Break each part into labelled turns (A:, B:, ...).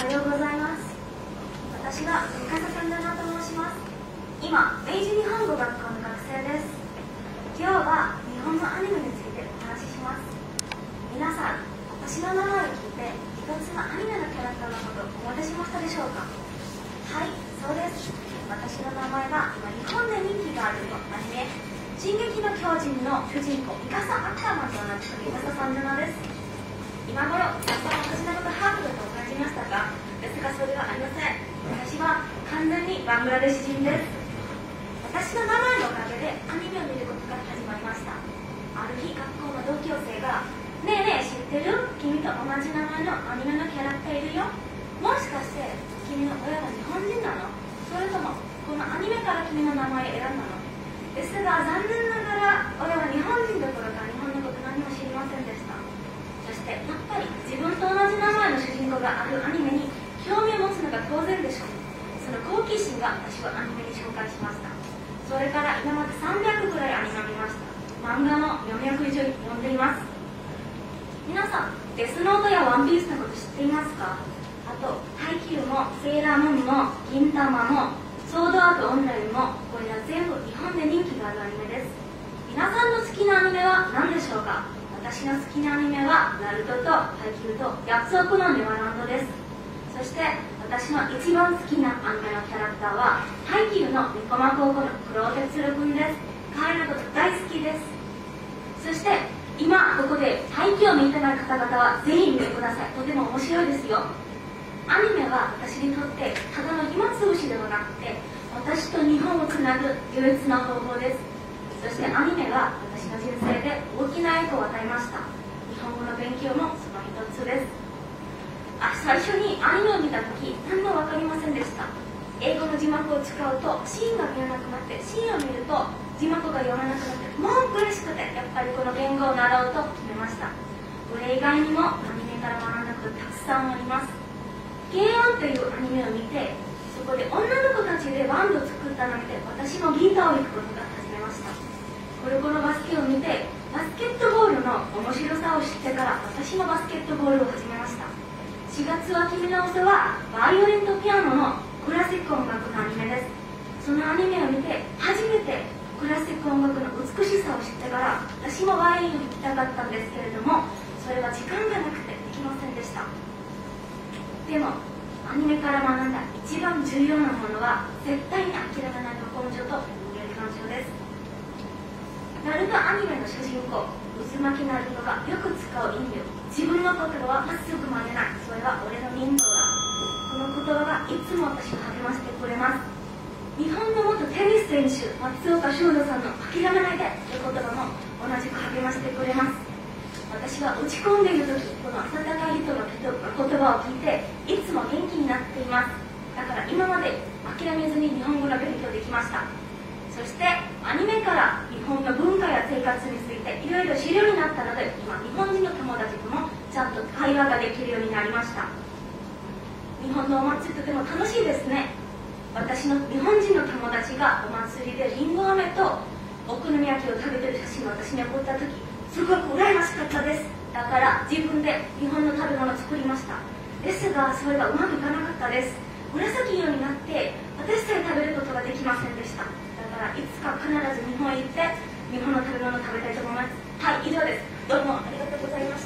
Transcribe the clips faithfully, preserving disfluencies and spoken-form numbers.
A: ようございます。私は三笠さんだなと申します。今、明治日本語学校の学生です。今日は日本のアニメについてお話しします。皆さん、私の名前を聞いていくつのアニメのキャラクターのことを思い出しましたでしょうか？はい、そうです。私の名前は今日本で人気があるアニメ「進撃の巨人」の主人公ミカサ・アクターマンと同じくミカサ・サンジャナです。今頃皆さん私のことハーフだと感じましたか？ですがそれはありません。私は完全にバングラデシュ人です。私の名前のおかげでアニメを見ることが始まりました。ある日学校の同級生が「ねえねえ知ってる？君と同じ名前のアニメのキャラクターいるよ。もしかして君の親が日本人なの？それともこのアニメから君の名前選んだの？」ですが残念ながら親は日本人どころか日本のこと何も知りませんでした。そしてやっぱり自分と同じ名前の主人公があるアニメに興味を持つのが当然でしょう。その好奇心が私はアニメに紹介しました。それから今までさんびゃくくらいアニメを見ました。漫画もよんひゃく以上読んでいます。皆さん、デスノートやワンピースのこと知っていますか？あと、ハイキューもセーラームーンも銀魂もソードアートオンラインもこれら全部日本で人気があるアニメです。皆さんの好きなアニメは何でしょうか？私の好きなアニメはナルトとハイキューと約束のネバーランドです。そして私の一番好きなアニメのキャラクターはハイキューの猫間高校の黒哲郎君です。彼のこと大好きです。そして今ここでハイキューを見てない方々はぜひ見てください。とても面白いですよ。アニメは私にとってただの暇つぶしではなくて私と日本をつなぐ唯一の方法です。そしてアニメは私の人生で大きな影響を与えました。日本語の勉強もその一つです。あ最初にアニメを見た時何も分かりませんでした。英語の字幕を使うとシーンが見えなくなってシーンを見ると字幕が読めなくなってもう苦しくてやっぱりこの言語を習おうと決めました。これ以外にもアニメから学んだことたくさんあります。ケーワンというアニメを見てそこで女の子たちでバンドを作ったのを見て私もギターを弾くことが始めました。これこのバスケを見てバスケットボールの面白さを知ってから私もバスケットボールを始めました。しがつは君の嘘はバイオリンとピアノのクラシック音楽のアニメです。そのアニメを見て初めてクラシック音楽の美しさを知ってから私もバイオリンを弾きたかったんですけれどもそれは時間がなくてできませんでした。でもアニメから学んだ一番重要なものは絶対に諦めない根性と人間感情です。ナルトアニメの主人公渦巻きナルトがよく使う意味を自分の言葉はまっすぐ曲げない。それは俺の人道だ。この言葉がいつも私を励ましてくれます。日本の元テニス選手松岡修造さんの諦めないでという言葉も同じく励ましてくれます。私は落ち込んでいる時この温かい人の言葉を聞いていつも元気になっています。だから今まで諦めずに日本語の勉強できました。そしてアニメから日本の文化や生活についていろいろ知るようになったので今日本人の友達ともちゃんと会話ができるようになりました。日本のお祭りとても楽しいですね。私の日本人の友達がお祭りでりんご飴とお好み焼きを食べてる写真を私に送った時すごく羨ましかったです。だから自分で日本の食べ物を作りました。ですがそれがうまくいかなかったです。紫色になって私さえ食べることができませんでした。だからいつか必ず日本へ行って日本の食べ物を食べたいと思います。はい、以上です。どうもありがとうございました。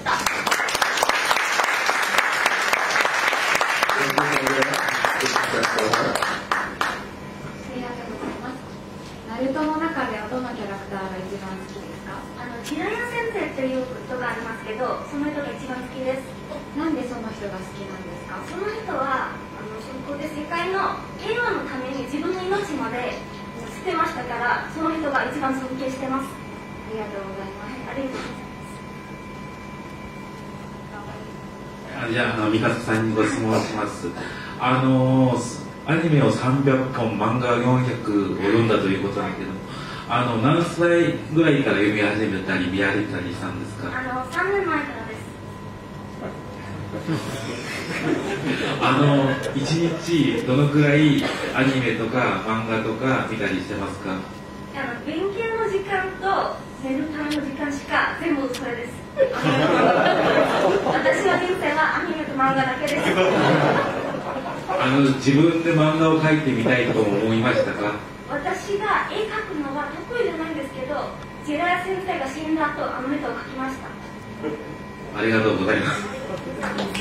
B: ありがとうござい
C: ます。ナルトの中ではどのキャラクターが一番好きですか？
A: あのジラヤ先生という人がありますけどその人が一番好きです。
C: なんでその人が好きなんですか？
A: その人はあのそこで世界の平和のために自分の命まで捨てましたからその人が一番尊敬してます。
C: ありがとうございます。
A: ありがとうございます。
B: じゃあ、あの、三笠さんにご質問します。あの、アニメをさんびゃっぽん、漫画よんひゃくを読んだということなんだけども、あの、何歳ぐらいから読み始めたり、見られたりしたんですか？
A: あの、さんねんまえからです。
B: あの、一日どのくらいアニメとか漫画とか見たりしてますか？
A: あの、勉強の時間と寝るための時間しか全部それです。私の人生はアニメと漫画だけです。
B: あの自分で漫画を描いてみたいと思いましたか？
A: 私が絵描くのは得意じゃないんですけど、ジェラヤ先生が死んだ後、あのネタを描きました。
B: ありがとうございます。